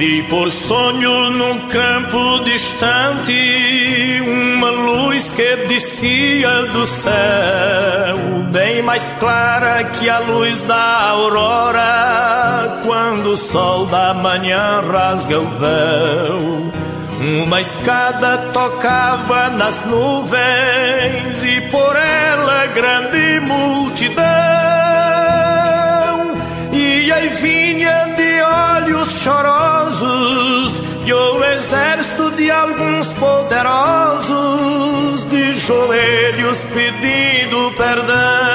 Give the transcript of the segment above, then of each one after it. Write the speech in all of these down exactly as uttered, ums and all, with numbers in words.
Vi por sonho num campo distante uma luz que descia do céu, bem mais clara que a luz da aurora, quando o sol da manhã rasga o véu. Uma escada tocava nas nuvens e por ela grande multidão, e aí vinha de olhos chorosos e o exército de alguns poderosos, de joelhos pedindo perdão.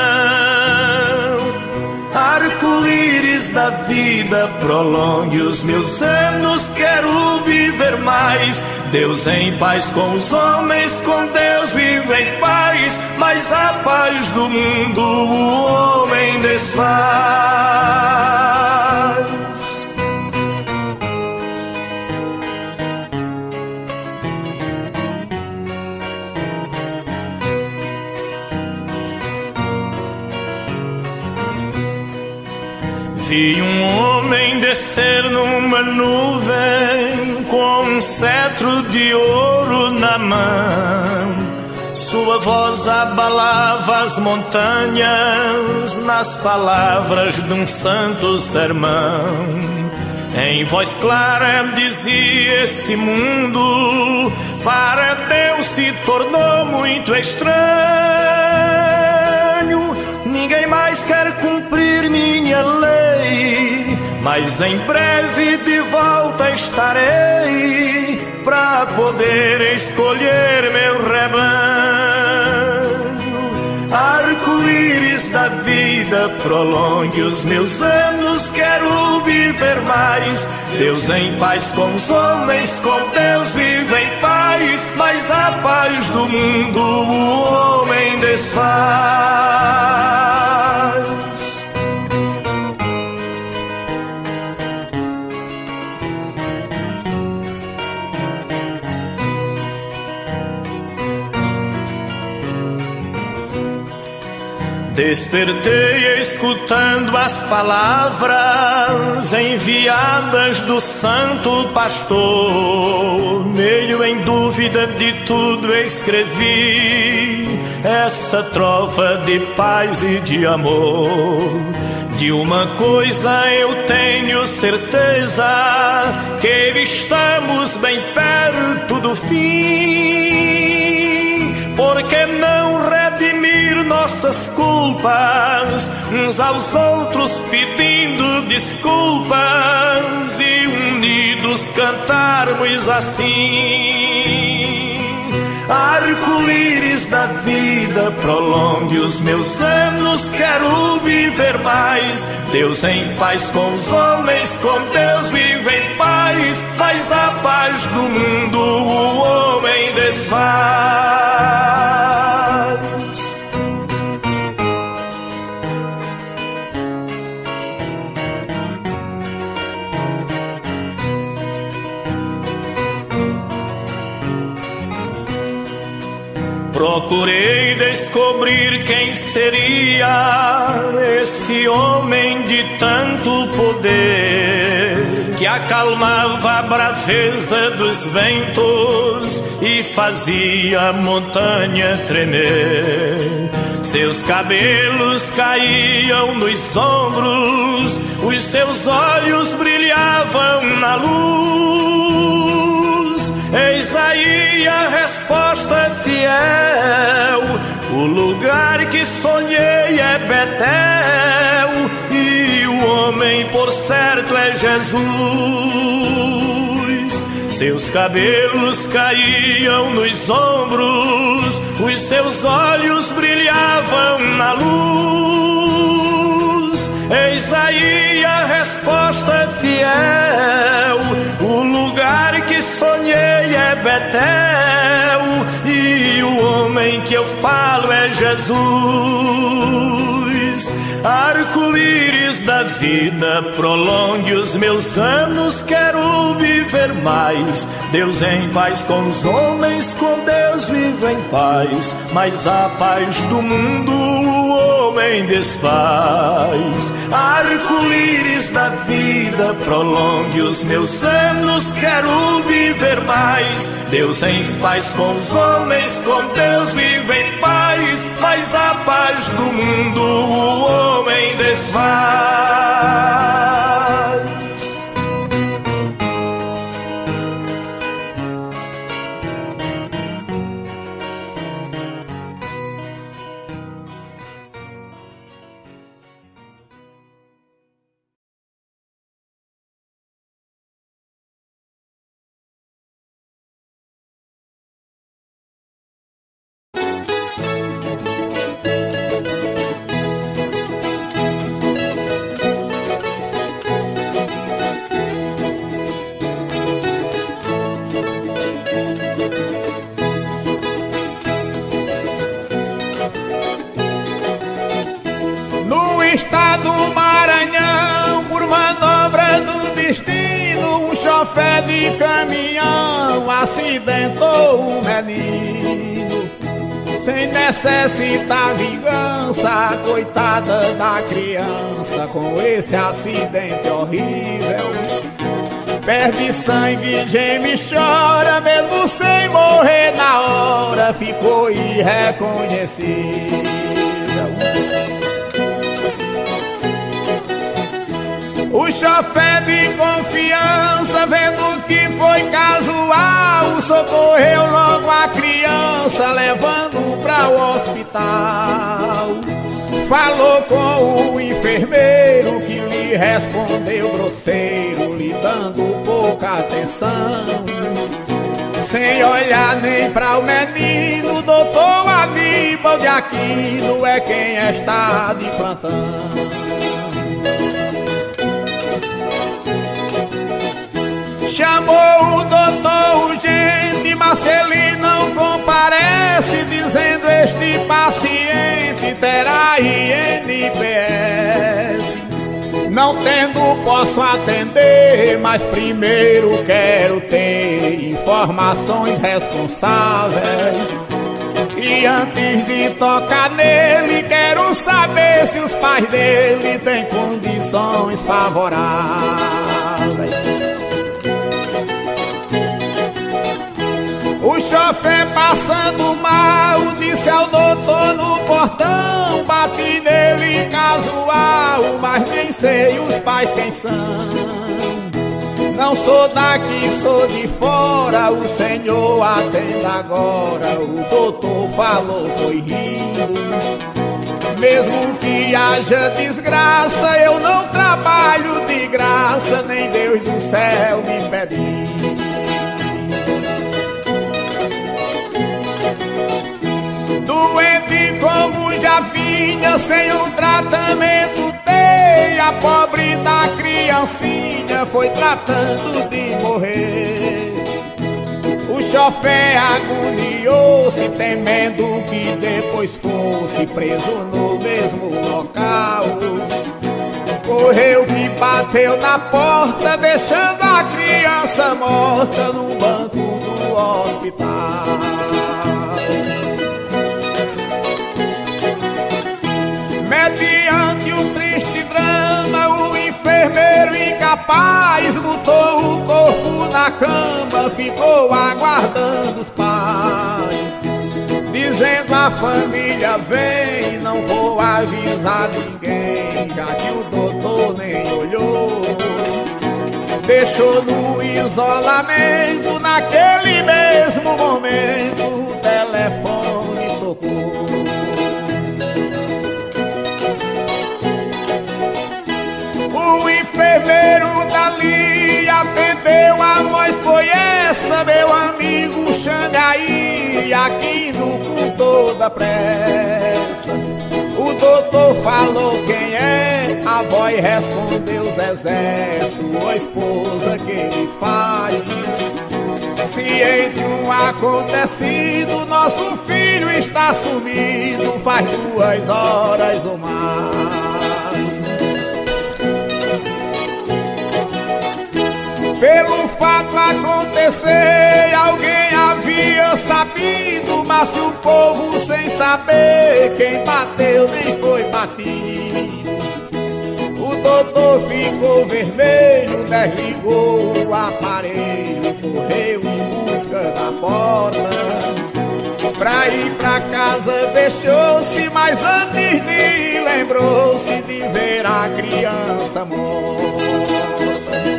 Arco-íris da vida, prolongue os meus anos, quero viver mais. Deus em paz com os homens, com Deus vive em paz, mas a paz do mundo o homem desfaz. Vi um homem descer numa nuvem com um cetro de ouro na mão. Sua voz abalava as montanhas nas palavras de um santo sermão. Em voz clara dizia: esse mundo para Deus se tornou muito estranho. Ninguém mais quer cumprir minha lei, mas em breve de volta estarei para poder escolher meu rebanho. Arco-íris da vida, prolongue os meus anos, quero viver mais. Deus em paz com os homens, com Deus vive em paz, mas a paz do mundo o homem desfaz. Despertei escutando as palavras enviadas do santo pastor. Meio em dúvida de tudo escrevi essa trova de paz e de amor. De uma coisa eu tenho certeza, que estamos bem perto do fim. Por que não redimir nossas culpas, uns aos outros pedindo desculpas, e unidos cantarmos assim? Arco-íris da vida, prolongue os meus anos, quero viver mais. Deus em paz com os homens, com Deus vive em paz, mas a paz do mundo o homem desfaz. Procurei descobrir quem seria esse homem de tanto poder, que acalmava a braveza dos ventos e fazia a montanha tremer. Seus cabelos caíam nos ombros, os seus olhos brilhavam na luz. Eis aí a resposta fiel, o lugar que sonhei é Betel, e o homem por certo é Jesus. Seus cabelos caíam nos ombros, os seus olhos brilhavam na luz. Eis aí a resposta fiel, o lugar que sonhei é Betel, e o homem que eu falo é Jesus. Arco-íris da vida, prolongue os meus anos, quero viver mais. Deus em paz com os homens, com Deus vivo em paz. Mas a paz do mundo o homem desfaz. Arco-íris da vida, prolongue os meus anos, quero viver mais. Deus em paz com os homens, com Deus vive em paz. Mas a paz do mundo o homem desfaz. Estado do Maranhão, por manobra do destino, um chofé de caminhão acidentou o menino. Sem necessitar vingança, coitada da criança, com esse acidente horrível. Perde sangue, geme e chora, mesmo sem morrer na hora, ficou irreconhecível. O chofé de confiança, vendo que foi casual, socorreu logo a criança, levando para o hospital. Falou com o enfermeiro, que lhe respondeu grosseiro, lhe dando pouca atenção. Sem olhar nem para o menino, doutor Aníbal de Aquino é quem está de plantão. Chamou o doutor urgente, mas ele não comparece, dizendo este paciente terá I N P S. Não tendo posso atender, mas primeiro quero ter informações responsáveis. E antes de tocar nele, quero saber se os pais dele têm condições favoráveis. O chofé passando mal, disse ao doutor no portão, bati nele casual, mas nem sei os pais quem são. Não sou daqui, sou de fora, o senhor atenda agora. O doutor falou, foi rindo. Mesmo que haja desgraça, eu não trabalho de graça, nem Deus do céu me pediu. Doente como já vinha, sem um tratamento tem, a pobre da criancinha foi tratando de morrer. O chofé agoniou-se, temendo que depois fosse preso no mesmo local. Correu que bateu na porta, deixando a criança morta no banco do hospital. Mediante o triste drama, o enfermeiro incapaz botou o corpo na cama, ficou aguardando os pais, dizendo a família vem, não vou avisar ninguém, já que o doutor nem olhou. Deixou no isolamento, naquele mesmo momento o telefone tocou. O enfermeiro dali atendeu, a voz foi essa, meu amigo, chame aí, aqui no com toda pressa. O doutor falou quem é, a voz respondeu Zezé, sua esposa que ele faz. Se entre um acontecido, nosso filho está sumido, faz duas horas ou mais. Pelo fato acontecer, alguém havia sabido, mas se o povo sem saber, quem bateu nem foi batido. O doutor ficou vermelho, desligou o aparelho, correu em busca da porta. Pra ir pra casa deixou-se, mas antes de ir lembrou-se de ver a criança morta.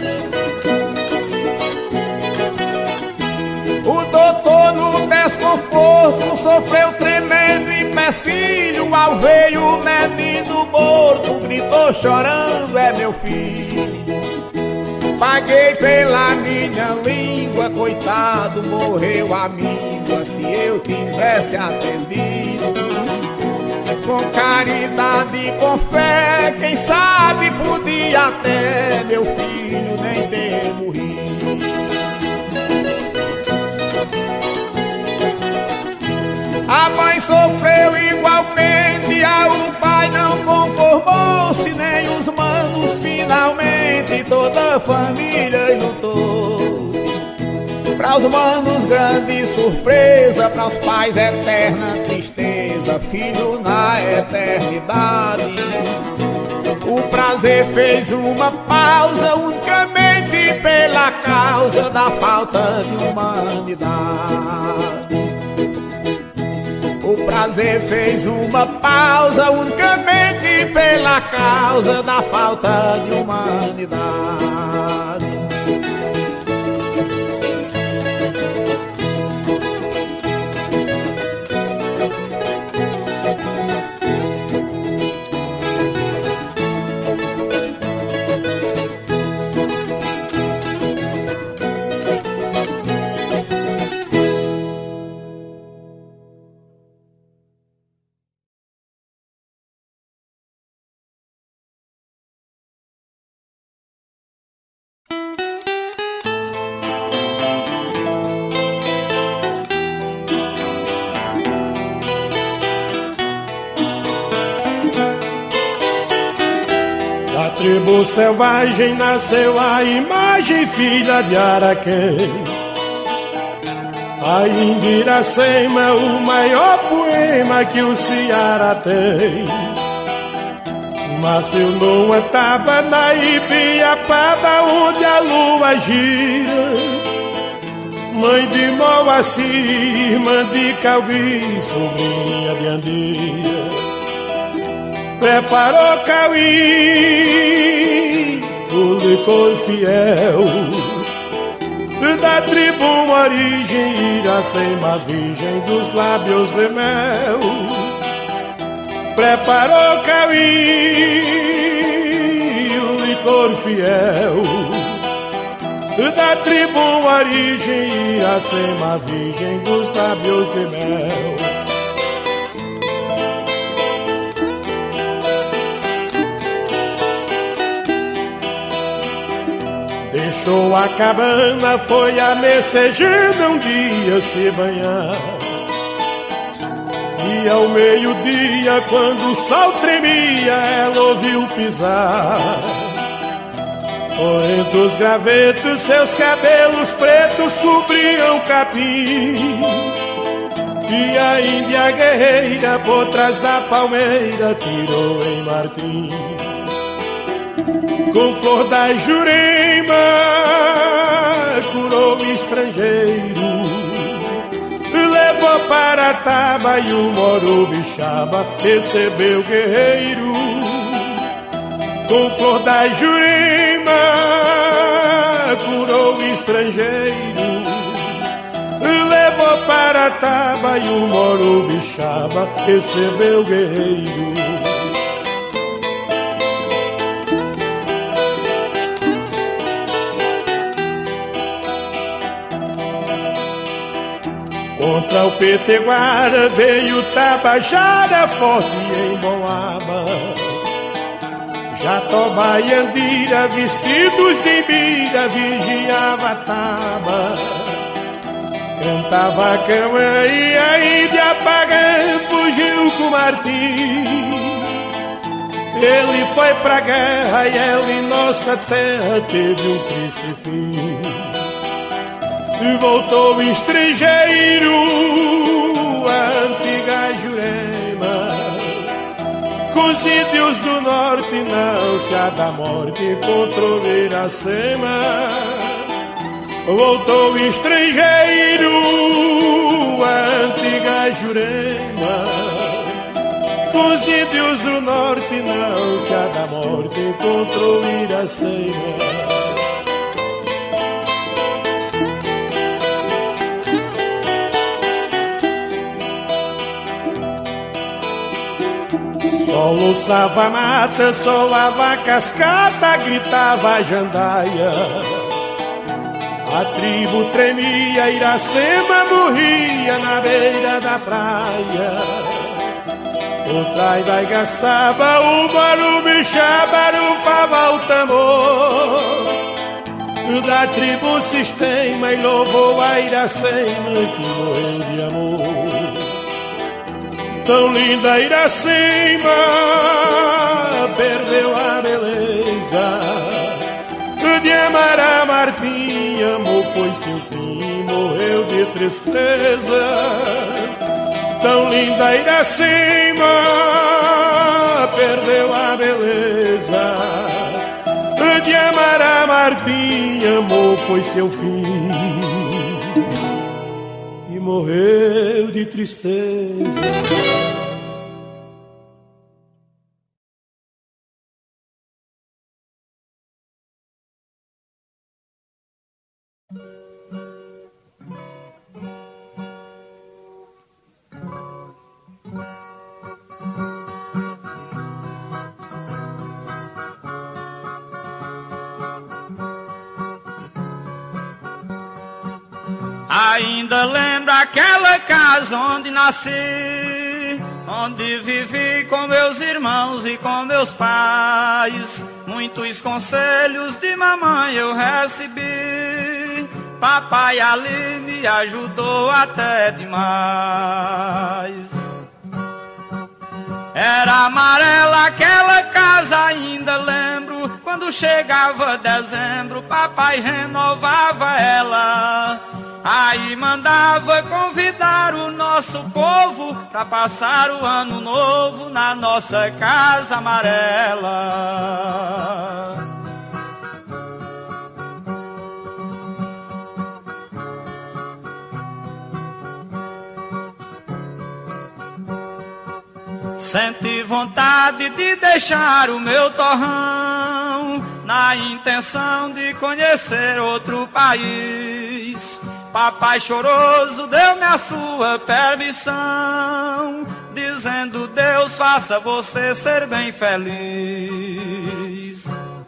O doutor no desconforto sofreu tremendo empecilho. Ao ver o menino morto, gritou chorando: é meu filho. Paguei pela minha língua, coitado, morreu a míngua. Se eu tivesse atendido com caridade e com fé, quem sabe podia até meu filho nem ter morrido. A mãe sofreu igualmente, o pai não conformou-se, nem os manos finalmente, toda a família lutou-se. Pra os manos grande surpresa, pra os pais eterna tristeza, filho na eternidade. O prazer fez uma pausa, unicamente pela causa da falta de humanidade. O prazer fez uma pausa, unicamente pela causa da falta de humanidade. Tribo selvagem nasceu a imagem filha de Araquém. A Iracema, o maior poema que o Ceará tem. Nasceu numa taba na Ibiapaba, onde a lua gira. Mãe de Moacir, irmã de Caubi, sobrinha de Andia. Preparou Cauí, o licor fiel da tribo origem, Iracema, virgem dos lábios de mel. Preparou Cauí, o licor fiel da tribo origem, Iracema, virgem dos lábios de mel. Deixou a cabana, foi a Messejana um dia se banhar. E ao meio-dia, quando o sol tremia, ela ouviu pisar. Por entre os gravetos, seus cabelos pretos cobriam capim. E a índia guerreira, por trás da palmeira, tirou em Martim. Com flor da Jurema, curou o estrangeiro. Levou para a taba e o Morubixaba recebeu o guerreiro. Com flor da Jurema, curou o estrangeiro. Levou para a taba e o Morubixaba recebeu o guerreiro. Contra o Peteguara veio Tabajara, forte em Moaba. Jatobá e Andira, vestidos de Ibira, vigiava a taba. Cantava a cama e a índia pagã fugiu com Martim. Ele foi pra guerra e ela em nossa terra teve um triste fim. E voltou estrangeiro a antiga Jurema, com os índios do norte não se há da morte encontrou Iracema. Voltou estrangeiro a antiga Jurema, com os índios do norte não se há da morte encontrou Iracema. Soluçava a mata, solava a cascata, gritava a jandaia. A tribo tremia, Iracema morria na beira da praia. O trai da igaçaba, o barubichá, barufava o tambor. Da tribo Sistema e louvou a Iracema que morreu de amor. Tão linda Iracema perdeu a beleza de amar a Martinha, amor foi seu fim, morreu de tristeza. Tão linda Iracema perdeu a beleza de amar a Martinha, amor foi seu fim e morreu de tristeza. Ainda lembro aquela casa onde nasci, onde vivi com meus irmãos e com meus pais. Muitos conselhos de mamãe eu recebi, papai ali me ajudou até demais. Era amarela aquela casa, ainda lembro, quando chegava dezembro, papai renovava ela. Aí mandava convidar o nosso povo pra passar o ano novo na nossa casa amarela. Senti vontade de deixar o meu torrão, na intenção de conhecer outro país. Papai choroso deu-me a sua permissão, dizendo: Deus faça você ser bem feliz.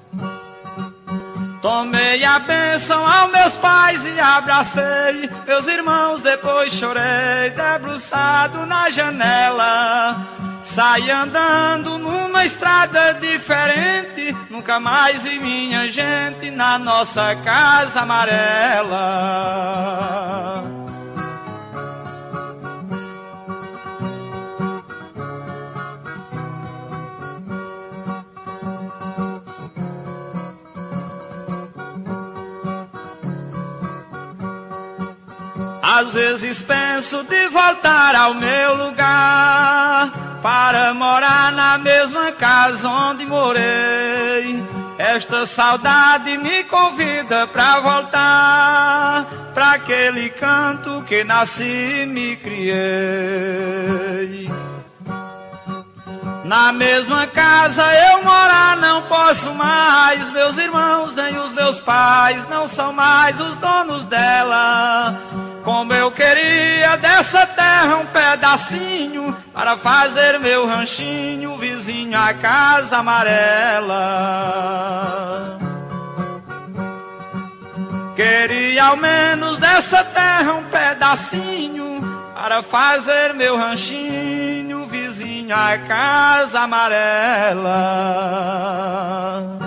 Tomei a bênção aos meus pais e abracei meus irmãos, depois chorei debruçado na janela. Saí andando numa estrada diferente, nunca mais vi minha gente na nossa casa amarela. Às vezes penso de voltar ao meu lugar, para morar na mesma casa onde morei. Esta saudade me convida pra voltar pra aquele canto que nasci e me criei. Na mesma casa eu morar não posso mais, meus irmãos nem os meus pais não são mais os donos dela. Como eu queria dessa terra um pedacinho, para fazer meu ranchinho vizinho à casa amarela. Queria ao menos dessa terra um pedacinho, para fazer meu ranchinho vizinho à casa amarela.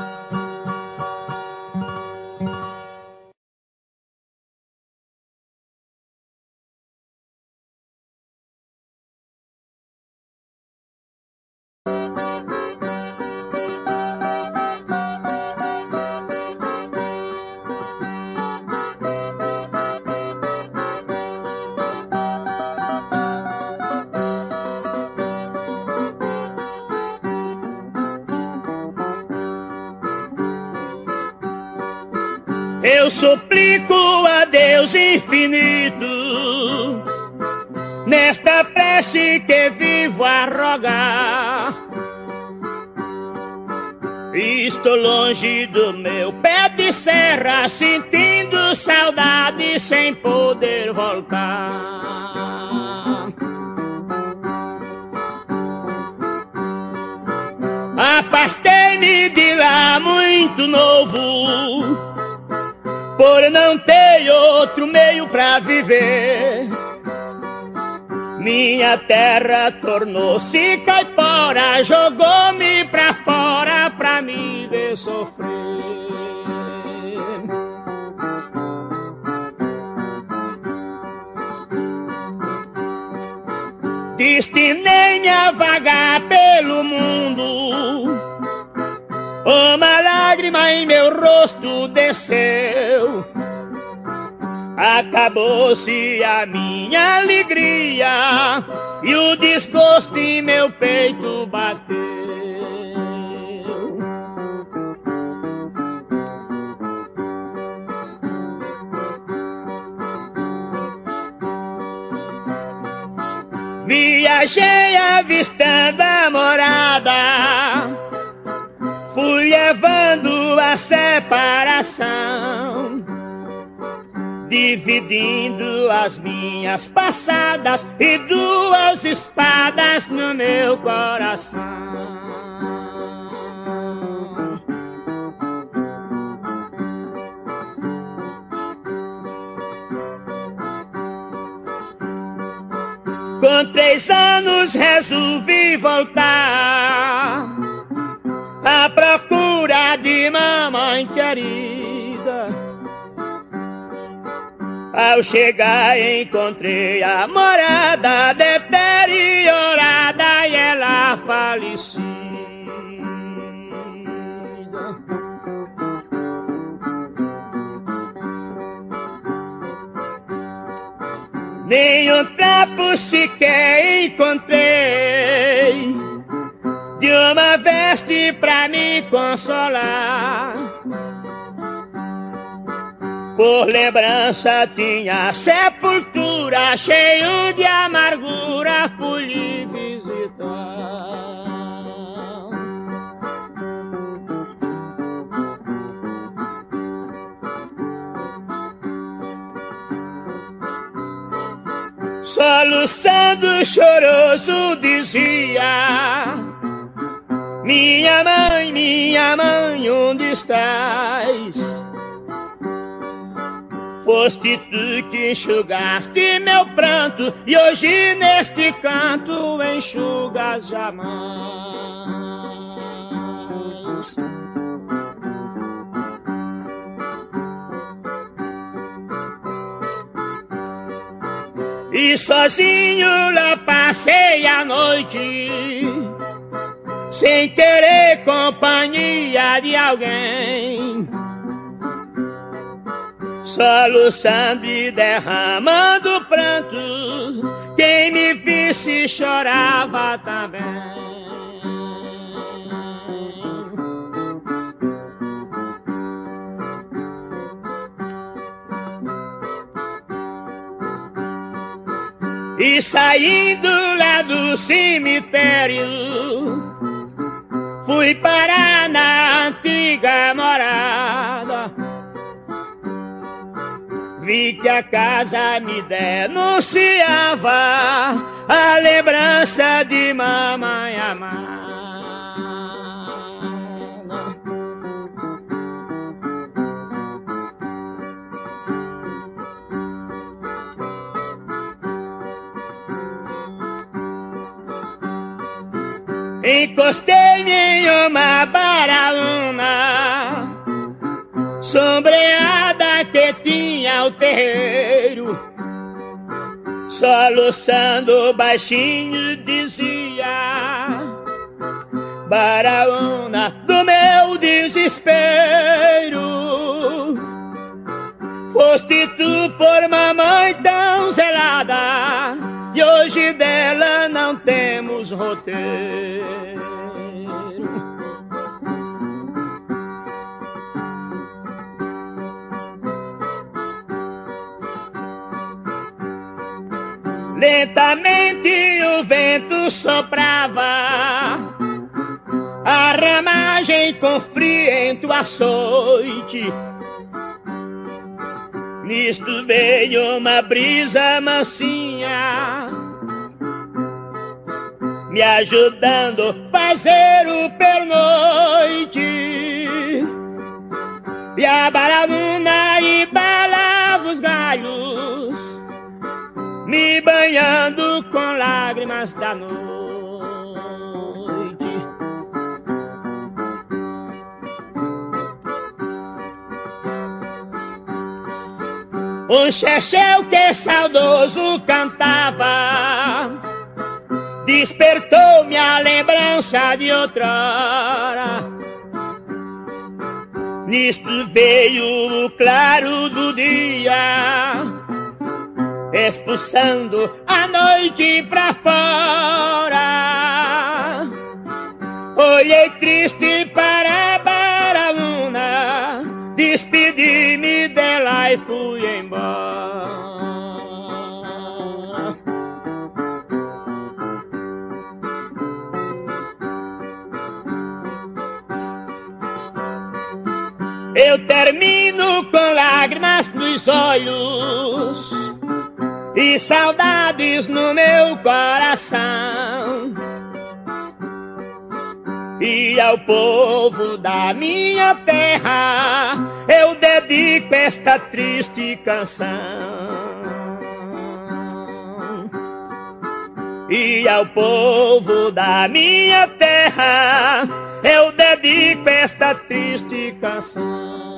eu suplico a Deus infinito, nesta prece que vivo a rogar. Estou longe do meu pé de serra, sentindo saudade sem poder voltar. Afastei-me de lá muito novo, por não ter outro meio pra viver. Minha terra tornou-se caipora, jogou-me pra fora pra me ver sofrer. Destinei-me a vagar pelo mundo, uma lágrima em meu rosto desceu. Acabou-se a minha alegria e o desgosto em meu peito bateu. Viajei avistando a morada, fui levando a separação, dividindo as minhas passadas e duas espadas no meu coração. Com três anos resolvi voltar à procura de mamãe querida. Ao chegar encontrei a morada deteriorada e ela falecida. Nenhum trapo sequer encontrei de uma veste pra me consolar. Por lembrança tinha sepultura, cheio de amargura, fui lhe visitar. Soluçando choroso dizia: minha mãe, minha mãe, onde estás? Foste tu que enxugaste meu pranto e hoje neste canto enxugas jamais. E sozinho lá passei a noite, sem querer companhia de alguém, soluçando e derramando pranto. Quem me visse chorava também. E saindo lá do cemitério, fui parar na antiga morada. Vi que a casa me denunciava a lembrança de mamãe amada. Encostei-me em uma baraúna sombreada que tinha o terreiro, soluçando baixinho dizia: baraúna do meu desespero, foste tu por mamãe tão zelada, e hoje dela não temos roteiro. Lentamente o vento soprava, a ramagem com friento açoite. Nisto veio uma brisa mansinha, me ajudando a fazer o pernoite. E a baramuna embalava os galhos, me banhando com lágrimas da noite. Um chechel que saudoso cantava, despertou minha lembrança de outrora. Nisto veio o claro do dia, expulsando a noite pra fora. Olhei triste para a baramuna, despedi-me dela e fui embora. Eu termino com lágrimas nos olhos e saudades no meu coração. E ao povo da minha terra eu dedico esta triste canção. E ao povo da minha terra eu dedico esta triste canção.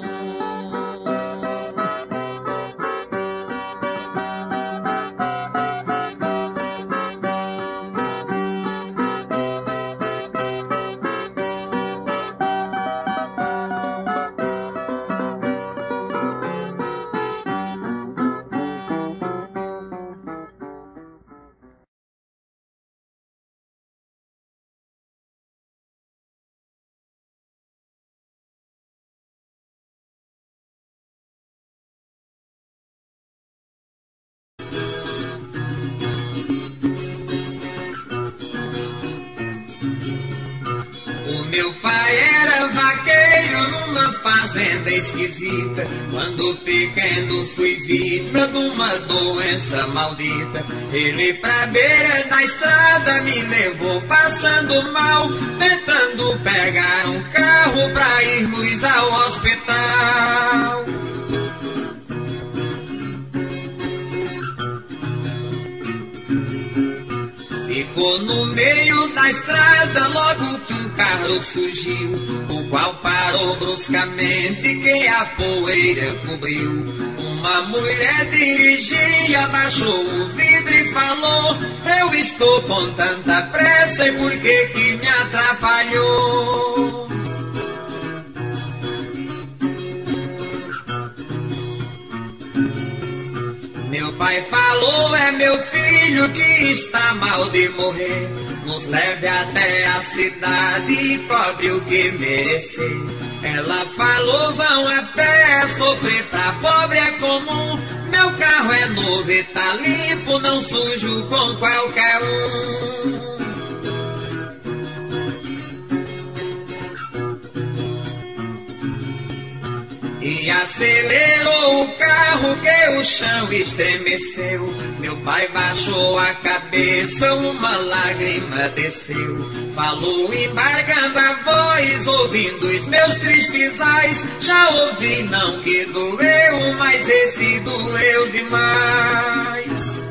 Meu pai era vaqueiro numa fazenda esquisita. Quando pequeno fui vítima de uma doença maldita. Ele pra beira da estrada me levou passando mal, tentando pegar um carro pra irmos ao hospital. Ficou no meio da estrada logo que um carro surgiu, o qual parou bruscamente que a poeira cobriu. Uma mulher dirigia, baixou o vidro e falou: eu estou com tanta pressa e por que que me atrapalhou? Meu pai falou: é meu filho que está mal de morrer. Nos leve até a cidade e cobre o que merecer. Ela falou: vão a pé, sofrer pra pobre é comum. Meu carro é novo e tá limpo, não sujo com qualquer um. E acelerou o carro que o chão estremeceu. Meu pai baixou a cabeça, uma lágrima desceu. Falou embargando a voz, ouvindo os meus tristes ais. Já ouvi não que doeu, mas esse doeu demais.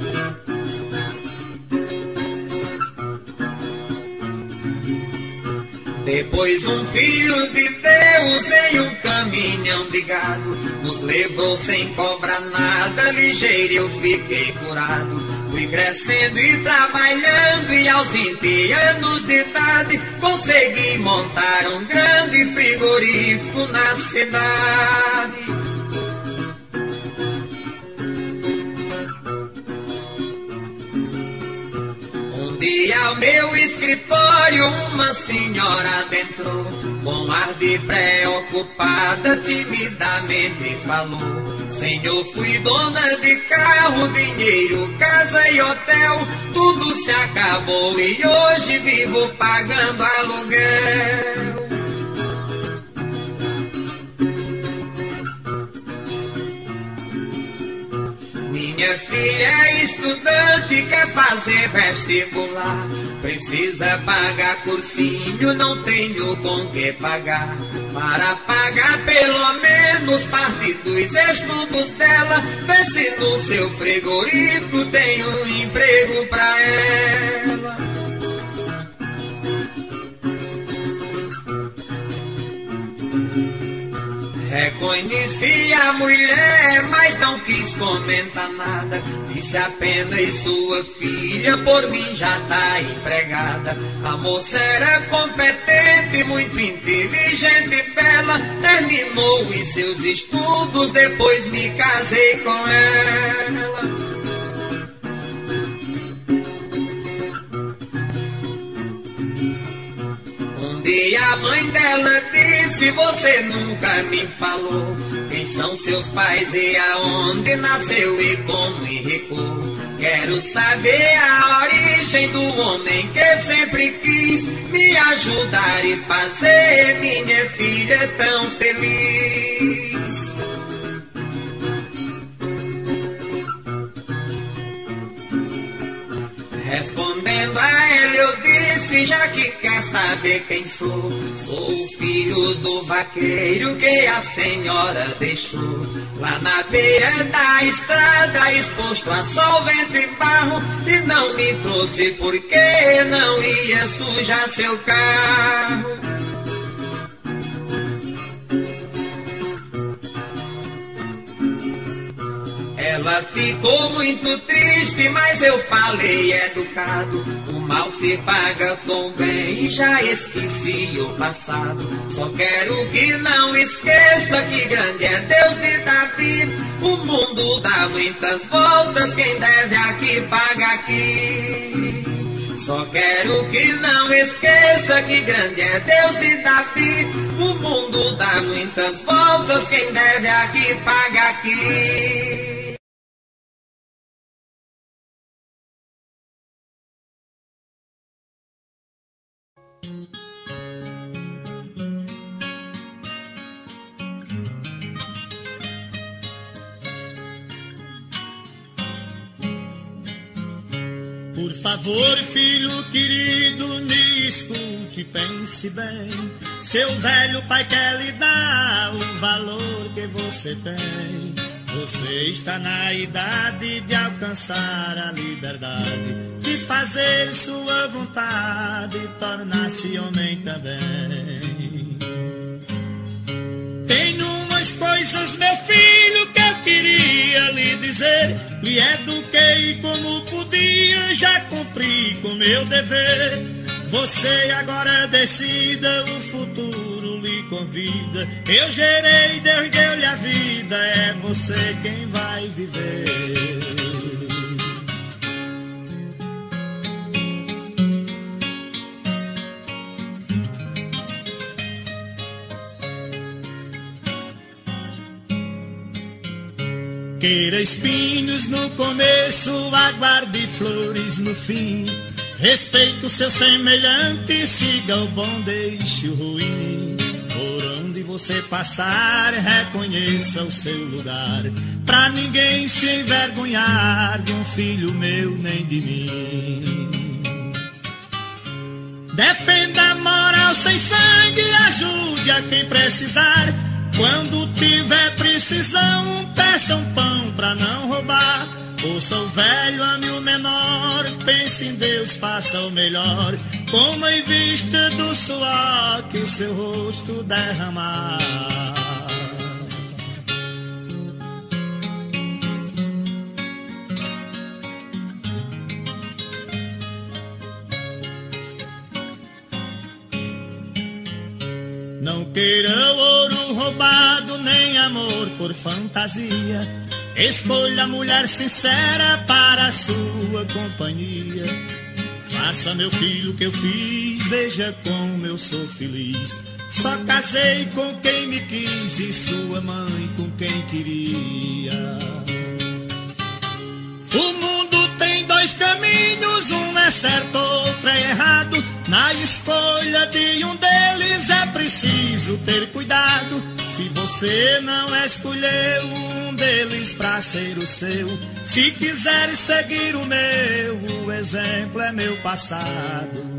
Depois um filho de Deus em um caminhão de gado nos levou sem cobrar nada, ligeiro eu fiquei curado. Fui crescendo e trabalhando e aos vinte anos de idade consegui montar um grande frigorífico na cidade. E ao meu escritório uma senhora adentrou, com ar de preocupada, timidamente falou: Senhor, fui dona de carro, dinheiro, casa e hotel. Tudo se acabou e hoje vivo pagando aluguel. Minha filha é estudante, quer fazer vestibular. Precisa pagar cursinho, não tenho com que pagar. Para pagar pelo menos parte dos estudos dela, vê se no seu frigorífico tem um emprego pra ela. Reconheci a mulher, mas não quis comentar nada. Disse apenas sua filha, por mim já tá empregada. A moça era competente, muito inteligente e bela. Terminou os seus estudos, depois me casei com ela. E a mãe dela disse, você nunca me falou quem são seus pais e aonde nasceu e como enricou. Quero saber a origem do homem que sempre quis me ajudar e fazer minha filha tão feliz. Respondendo a ele eu disse, já que quer saber quem sou, sou o filho do vaqueiro que a senhora deixou lá na beira da estrada, exposto a sol, vento e barro, e não me trouxe porque não ia sujar seu carro. Ela ficou muito triste, mas eu falei educado. O mal se paga com bem e já esqueci o passado. Só quero que não esqueça que grande é Deus de Davi. O mundo dá muitas voltas, quem deve aqui paga aqui. Só quero que não esqueça que grande é Deus de Davi. O mundo dá muitas voltas, quem deve aqui paga aqui. Por favor, filho querido, me escute, pense bem. Seu velho pai quer lhe dar o valor que você tem. Você está na idade de alcançar a liberdade, de fazer sua vontade, tornar-se homem também. Tem umas coisas, meu filho, que eu queria lhe dizer. Lhe eduquei como podia, já cumpri com meu dever. Você agora decida, o futuro lhe convida. Eu gerei, Deus deu-lhe a vida, é você quem vai viver. Queira espinhos no começo, aguarde flores no fim. Respeite o seu semelhante, siga o bom, deixe o ruim. Por onde você passar, reconheça o seu lugar, pra ninguém se envergonhar de um filho meu nem de mim. Defenda a moral sem sangue, ajude a quem precisar. Quando tiver precisão, peça um pão pra não roubar. Ouça o velho, ame o menor, pense em Deus, faça o melhor. Coma em vista do suor que o seu rosto derramar. Não queira ouro roubado, nem amor por fantasia. Escolha a mulher sincera para a sua companhia. Faça, meu filho, o que eu fiz, veja como eu sou feliz. Só casei com quem me quis e sua mãe com quem queria. O mundo tem dois caminhos, um é certo, outro é errado. Na escolha de um deles é preciso ter cuidado. Se você não escolheu um deles pra ser o seu, se quiseres seguir o meu, o exemplo é meu passado.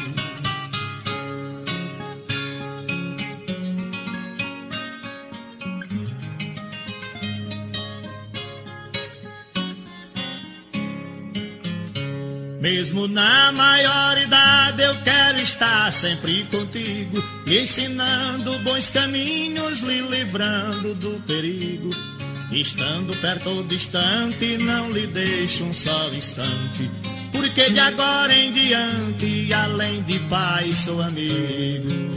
Mesmo na maior idade eu quero estar sempre contigo, lhe ensinando bons caminhos, lhe livrando do perigo. Estando perto ou distante, não lhe deixo um só instante, porque de agora em diante, além de pai, sou amigo.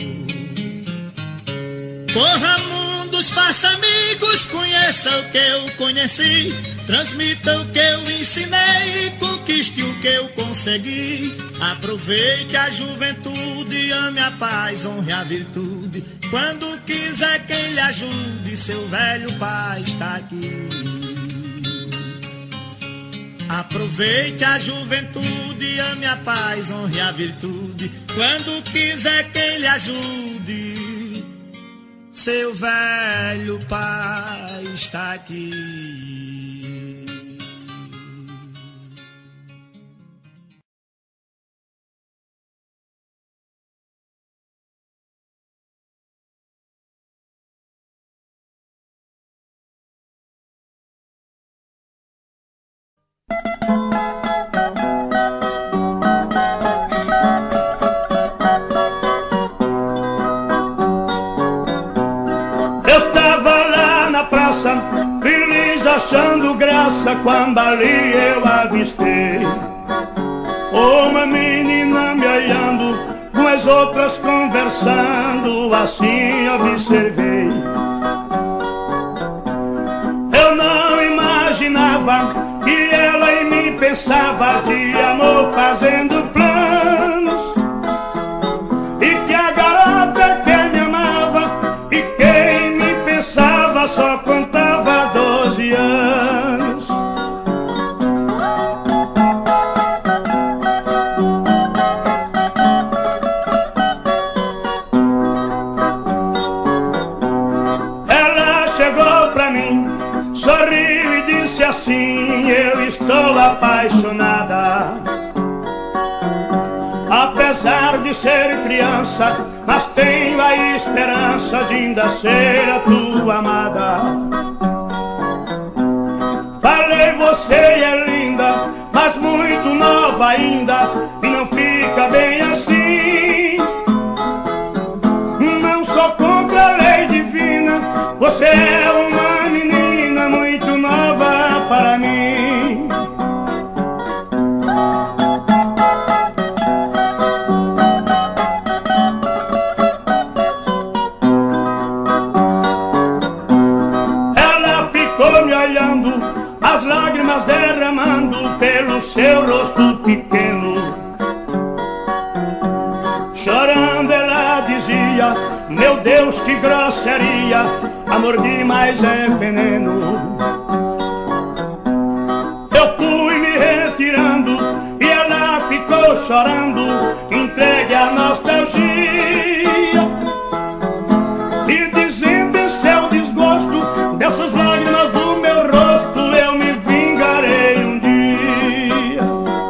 Corra mundos, faça amigos, conheça o que eu conheci, transmita o que eu ensinei, conquiste o que eu consegui. Aproveite a juventude, ame a paz, honre a virtude. Quando quiser quem lhe ajude, seu velho pai está aqui. Aproveite a juventude, ame a paz, honre a virtude. Quando quiser quem lhe ajude, seu velho pai está aqui. Feliz achando graça quando ali eu avistei uma menina me olhando, com as outras conversando, assim observei. Eu não imaginava que ela em mim pensava, de amor fazendo planos, e que a garota que me amava e quem me pensava só contava doze anos. Ela chegou pra mim, sorriu e disse assim: eu estou apaixonada. Apesar de ser criança, mas tenho a esperança de ainda ser a tua amada. Falei, você é linda, mas muito nova ainda, e não fica bem assim. Não sou contra a lei divina, você é uma menina muito nova para mim. As lágrimas derramando pelo seu rosto pequeno. Chorando ela dizia: meu Deus, que grosseria, amor demais é veneno. Eu fui me retirando e ela ficou chorando, entregue à nostalgia, e dizendo em seu desgosto: dessas lágrimas do meu rosto eu me vingarei um dia.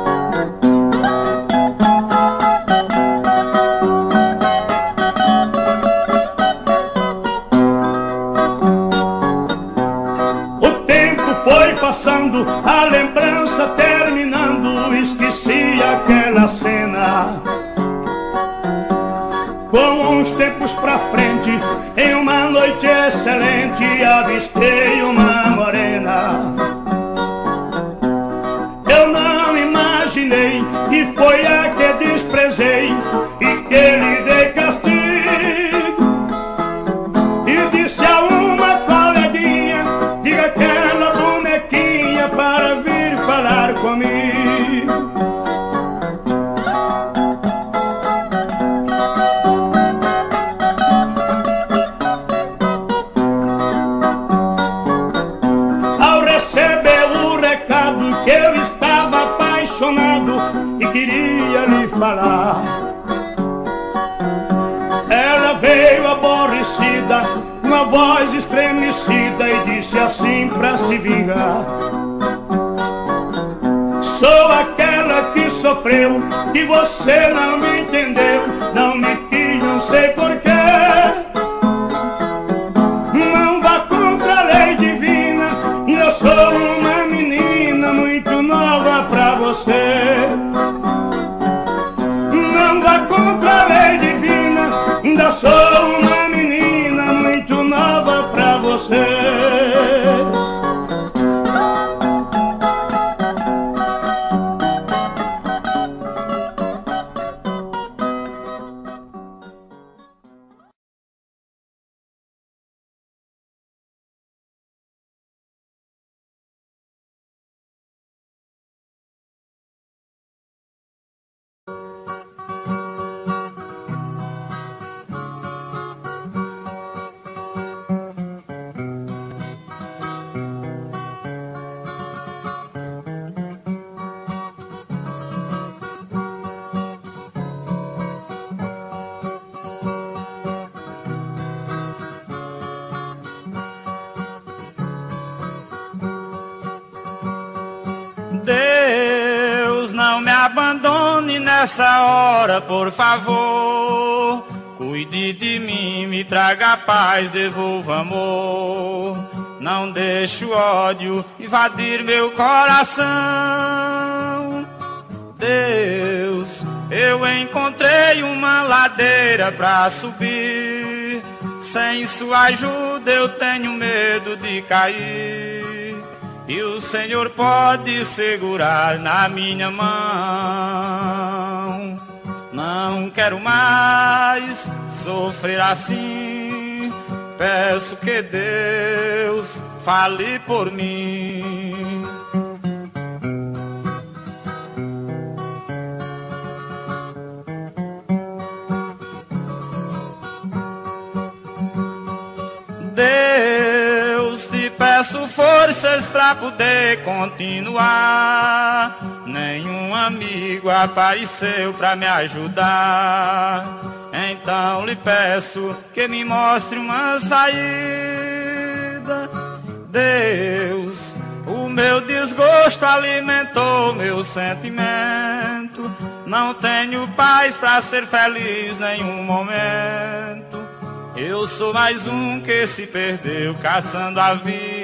O tempo foi passando, a lembrança terminando, esqueci aquela cena. Com uns tempos pra frente, em uma noite excelente, avistei uma morena. Eu não imaginei que foi a que desprezei e que lhe dei castigo. E disse a uma coleguinha: diga aquela bonequinha para vir falar comigo. falar. Ela veio aborrecida, uma voz estremecida, e disse assim pra se vingar: sou aquela que sofreu, que você não me entendeu, não me quis, não sei porquê. Não vá contra a lei divina, eu sou uma menina muito nova pra você. Não vá contra a lei divina, ainda sou uma menina muito nova pra você. Deus, não me abandone nessa hora, por favor. Cuide de mim, me traga paz, devolva amor. Não deixe o ódio invadir meu coração. Deus, eu encontrei uma ladeira pra subir. Sem sua ajuda eu tenho medo de cair. E o Senhor pode segurar na minha mão. Não quero mais sofrer assim. Peço que Deus fale por mim. Deus, te peço forças pra poder continuar. Nenhum amigo apareceu pra me ajudar. Então lhe peço que me mostre uma saída. Deus, o meu desgosto alimentou meu sentimento. Não tenho paz pra ser feliz nenhum momento. Eu sou mais um que se perdeu caçando a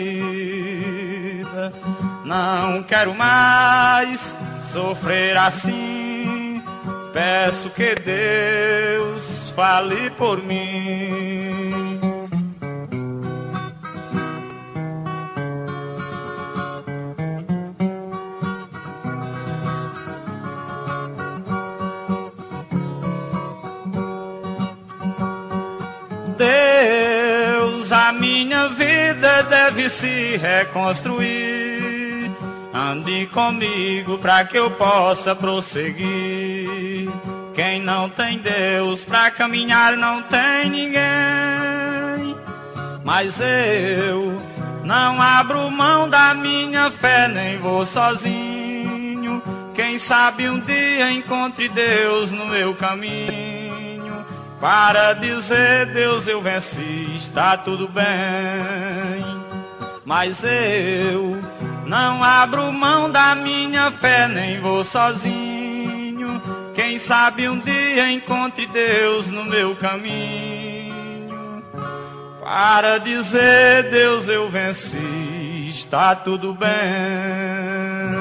vida. Não quero mais sofrer assim. Peço que Deus fale por mim. Deus, a minha vida deve se reconstruir. Ande comigo pra que eu possa prosseguir. Quem não tem Deus pra caminhar não tem ninguém. Mas eu não abro mão da minha fé, nem vou sozinho. Quem sabe um dia encontre Deus no meu caminho. Para dizer, Deus, eu venci, está tudo bem. Mas eu não abro mão da minha fé, nem vou sozinho. Quem sabe um dia encontre Deus no meu caminho. Para dizer, Deus, eu venci, está tudo bem.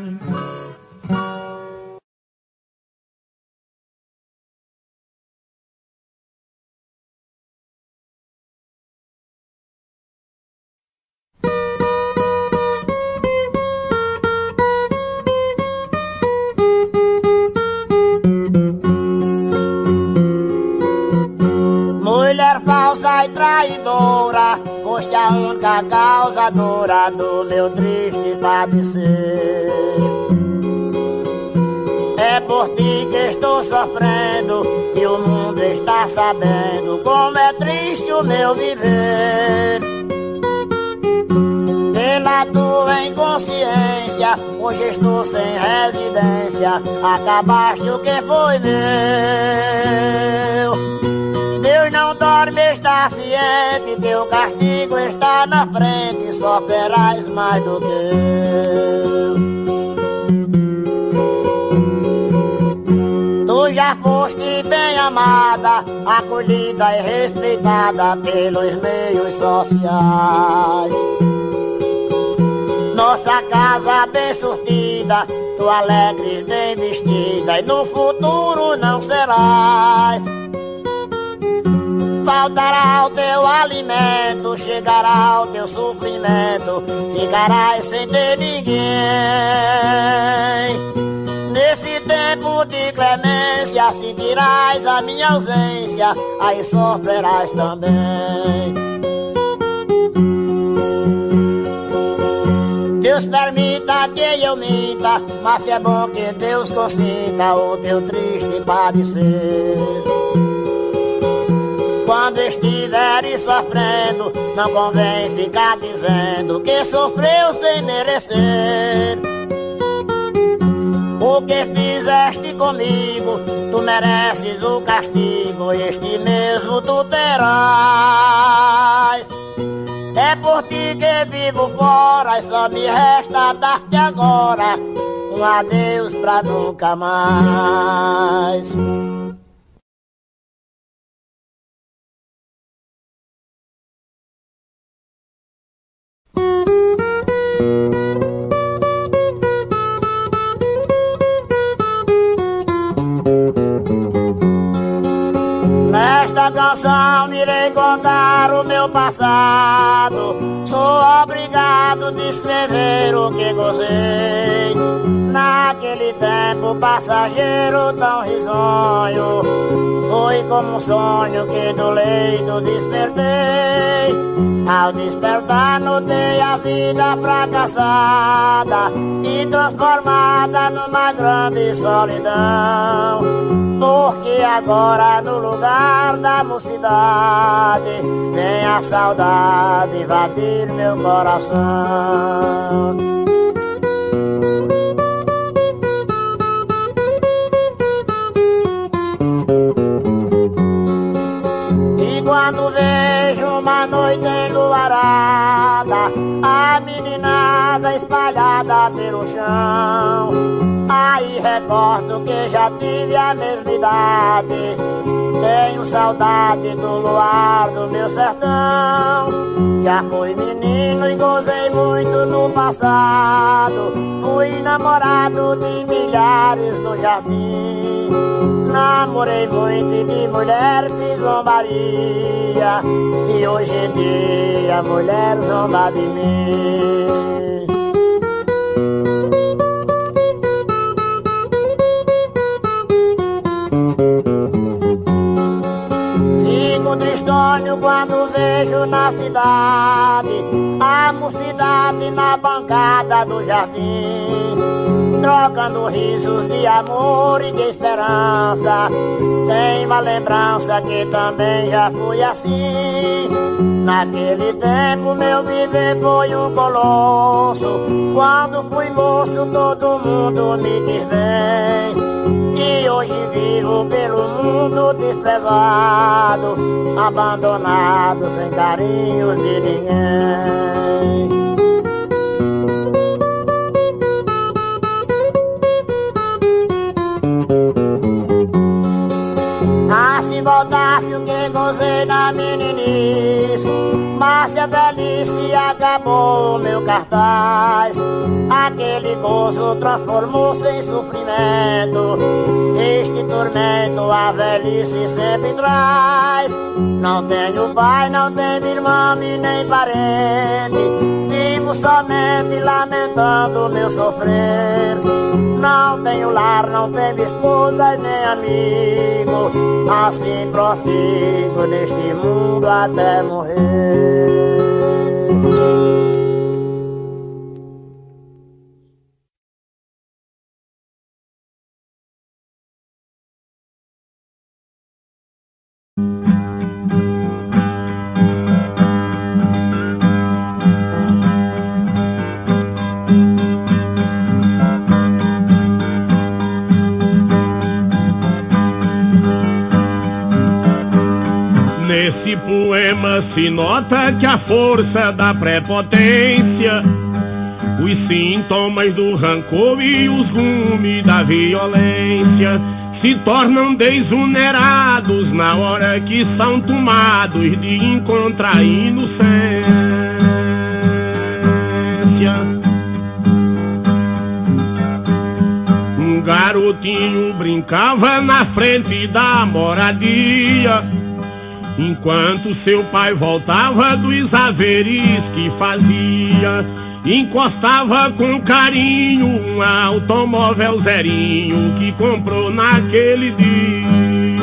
Falsa e traidora, foste a única causadora do meu triste padecer. É por ti que estou sofrendo e o mundo está sabendo como é triste o meu viver. Pela tua inconsciência ausência, hoje estou sem residência, acabaste o que foi meu. Deus não dorme, está ciente, teu castigo está na frente, sofrerás mais do que eu. Tu já foste bem amada, acolhida e respeitada pelos meios sociais. Nossa casa bem surtida, tu alegre, bem vestida, e no futuro não serás. Faltará o teu alimento, chegará o teu sofrimento, ficarás sem ter ninguém. Nesse tempo de clemência, sentirás a minha ausência, aí sofrerás também. Deus permita que eu minta, mas é bom que Deus consinta o teu triste padecer. Quando estiveres sofrendo, não convém ficar dizendo que sofreu sem merecer. O que fizeste comigo, tu mereces o castigo, este mesmo tu terás. É por ti que vivo fora, e só me resta dar-te agora um adeus pra nunca mais. Nesta canção irei contar o meu passado. Sou obrigado a descrever o que gozei naquele tempo passageiro tão risonho. Foi como um sonho que do leito despertei. Ao despertar notei a vida fracassada e transformada numa grande solidão. Porque agora no lugar da mocidade vem a saudade invadir meu coração. E quando vejo uma noite enluarada, a meninada espalhada pelo chão, aí recordo que já tive a mesma idade. Tenho saudade do luar do meu sertão. Já fui menino e gozei muito no passado. Fui namorado de milhares no jardim. Namorei muito e de mulher fiz zombaria. E hoje em dia a mulher zomba de mim. Tristonho quando vejo na cidade a mocidade na bancada do jardim, trocando risos de amor e de esperança. Tem uma lembrança que também já fui assim. Naquele tempo meu viver foi um colosso. Quando fui moço todo mundo me quis bem. E hoje vivo pelo mundo desprezado, abandonado, sem carinhos de ninguém. Ah, se voltasse o que gozei na meninice, mas a velhice acabou o meu cartaz. Aquele gozo transformou-se em sofrimento. Este tormento a velhice sempre traz. Não tenho pai, não tenho irmã e nem parente. Vivo somente lamentando meu sofrer. Não tenho lar, não tenho esposa e nem amigo. Assim prossigo neste mundo até morrer. se nota que a força da prepotência, os sintomas do rancor e os gumes da violência se tornam desonerados na hora que são tomados de encontrar inocência. Um garotinho brincava na frente da moradia, enquanto seu pai voltava dos haveres que fazia. Encostava com carinho um automóvel zerinho que comprou naquele dia.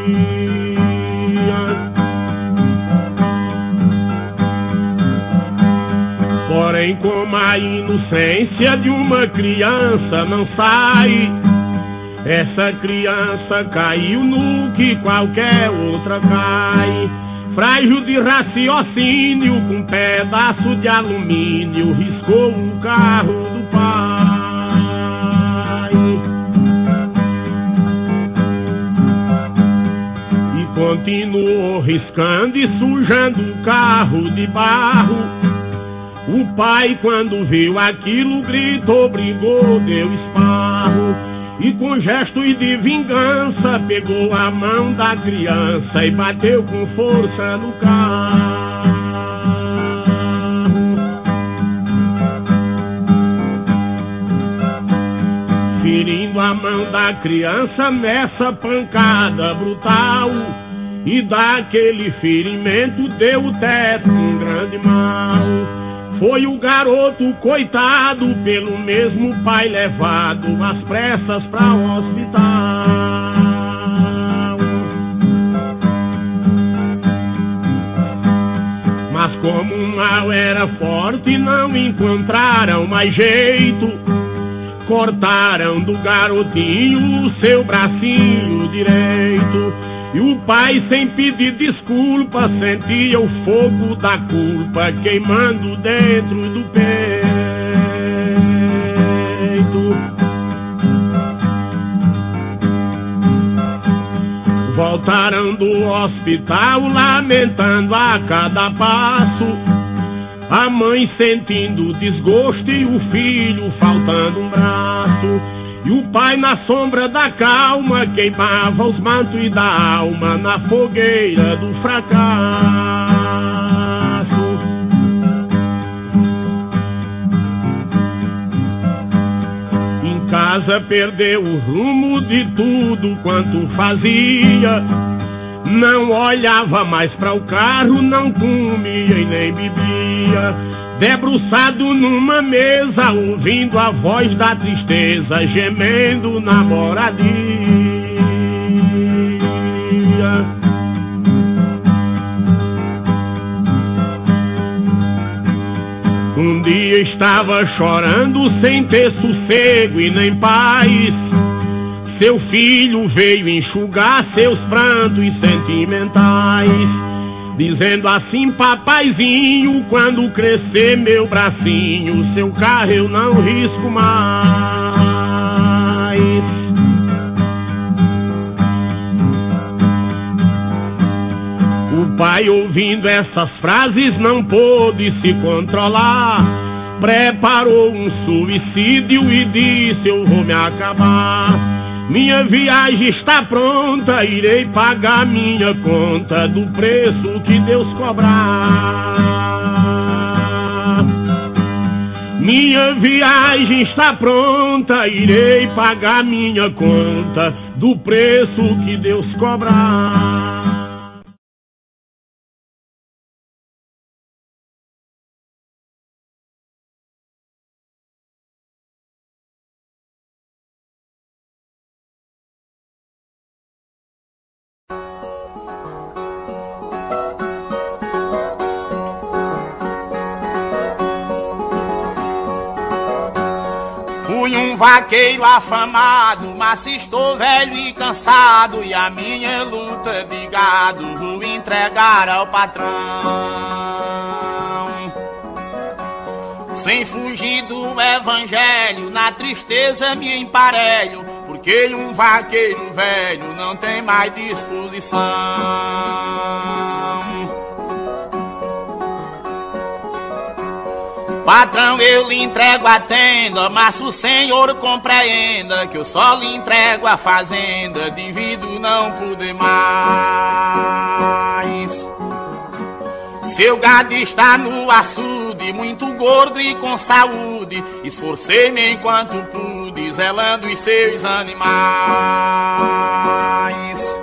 Porém, como a inocência de uma criança não sai, essa criança caiu no que qualquer outra cai. Frágil de raciocínio, com um pedaço de alumínio, riscou o carro do pai. E continuou riscando e sujando o carro de barro. O pai, quando viu aquilo, gritou, brigou, deu esparro. E com gestos de vingança pegou a mão da criança e bateu com força no carro, ferindo a mão da criança nessa pancada brutal. E daquele ferimento deu o teto um grande mal. Foi o garoto, coitado, pelo mesmo pai levado às pressas para o hospital. Mas como o mal era forte, não encontraram mais jeito. Cortaram do garotinho o seu bracinho direito. E o pai, sem pedir desculpa, sentia o fogo da culpa queimando dentro do peito. Voltaram do hospital lamentando a cada passo, a mãe sentindo desgosto e o filho faltando um braço. E o pai, na sombra da calma, queimava os mantos da alma na fogueira do fracasso. Em casa perdeu o rumo de tudo quanto fazia. Não olhava mais para o carro, não comia e nem bebia. Debruçado numa mesa, ouvindo a voz da tristeza, gemendo na moradia. Um dia estava chorando sem ter sossego e nem paz. Seu filho veio enxugar seus prantos sentimentais, dizendo assim: papaizinho, quando crescer meu bracinho, seu carro eu não risco mais. O pai, ouvindo essas frases, não pôde se controlar. Preparou um suicídio e disse: eu vou me acabar. Minha viagem está pronta, irei pagar minha conta do preço que Deus cobrar. Minha viagem está pronta, irei pagar minha conta do preço que Deus cobrar. Fui um vaqueiro afamado, mas estou velho e cansado, e a minha luta de gado vou entregar ao patrão. Sem fugir do evangelho, na tristeza me emparelho, porque um vaqueiro velho não tem mais disposição. Patrão, eu lhe entrego a tenda, mas o senhor compreenda que eu só lhe entrego a fazenda, devido não poder mais. Seu gado está no açude, muito gordo e com saúde, esforcei-me enquanto pude, zelando os seus animais.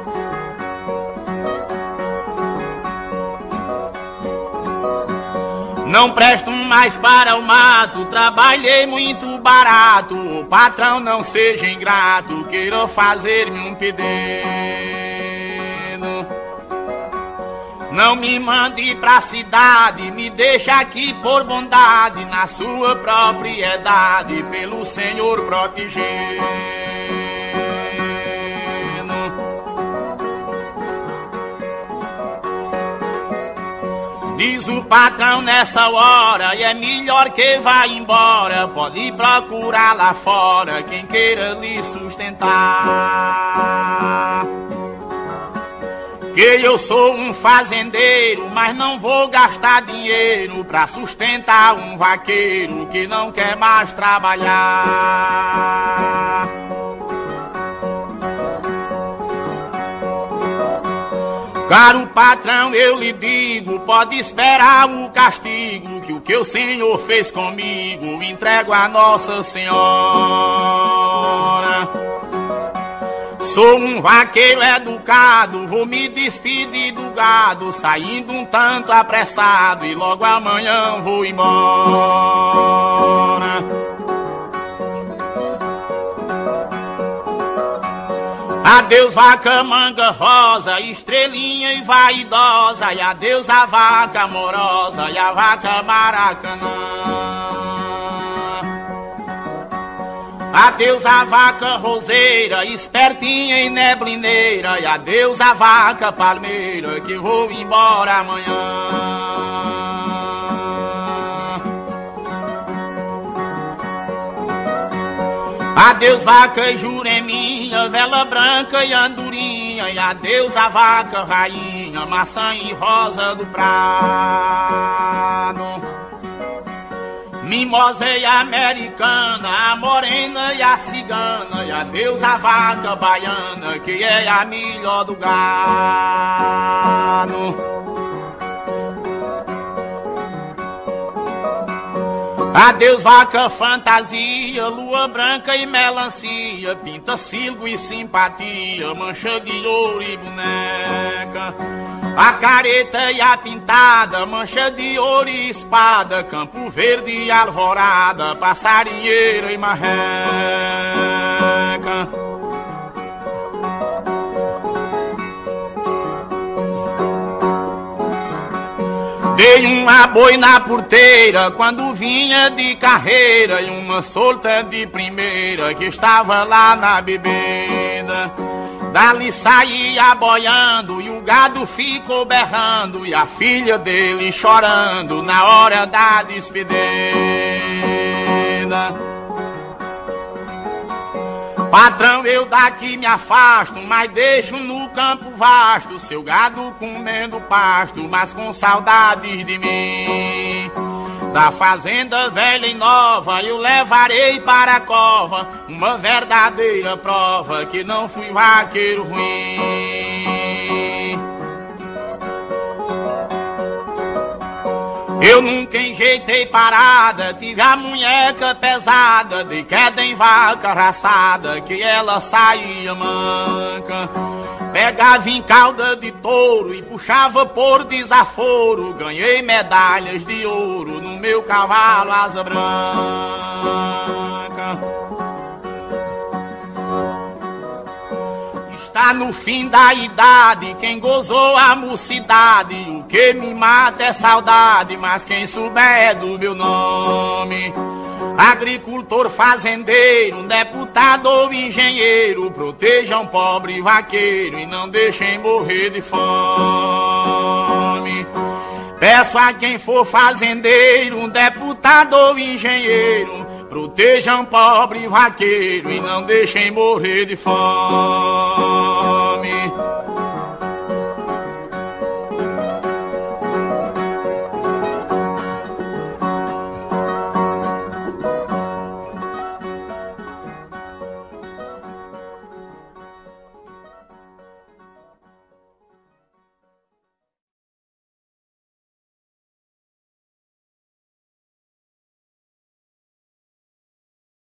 Não presto mais para o mato, trabalhei muito barato. O patrão, não seja ingrato, queira fazer-me um pedido. Não me mande pra cidade, me deixa aqui por bondade, na sua propriedade, pelo Senhor proteger. Diz o patrão nessa hora, e é melhor que vá embora, pode procurar lá fora quem queira lhe sustentar. Que eu sou um fazendeiro, mas não vou gastar dinheiro pra sustentar um vaqueiro que não quer mais trabalhar. Caro patrão, eu lhe digo, pode esperar o castigo, que o que o Senhor fez comigo, entrego a Nossa Senhora. Sou um vaqueiro educado, vou me despedir do gado, saindo um tanto apressado, e logo amanhã vou embora. Adeus vaca manga rosa, estrelinha e vaidosa, e adeus a vaca amorosa e a vaca maracanã. Adeus a vaca roseira, espertinha e neblineira, e adeus a vaca palmeira, que vou embora amanhã. Adeus vaca jureminha, vela branca e andorinha, e adeus a vaca rainha, maçã e rosa do prado. Mimosa e americana, a morena e a cigana, e adeus a vaca baiana, que é a melhor do gado. Adeus vaca fantasia, lua branca e melancia, pinta silgo e simpatia, mancha de ouro e boneca. A careta e a pintada, mancha de ouro e espada, Campo Verde e alvorada, passarinheira e marreca. Dei uma boi na porteira quando vinha de carreira, e uma solta de primeira que estava lá na bebida. Dali saía boiando e o gado ficou berrando, e a filha dele chorando na hora da despedida. Patrão, eu daqui me afasto, mas deixo no campo vasto seu gado comendo pasto, mas com saudades de mim. Da fazenda velha e nova eu levarei para a cova uma verdadeira prova que não fui vaqueiro ruim. Eu nunca enjeitei parada, tive a munheca pesada, de queda em vaca raçada, que ela saía manca. Pegava em cauda de touro e puxava por desaforo, ganhei medalhas de ouro no meu cavalo asa branca. Está no fim da idade, quem gozou a mocidade, o que me mata é saudade, mas quem souber é do meu nome. Agricultor, fazendeiro, deputado ou engenheiro, protejam pobre vaqueiro e não deixem morrer de fome. Peço a quem for fazendeiro, deputado ou engenheiro, protejam pobre vaqueiro e não deixem morrer de fome.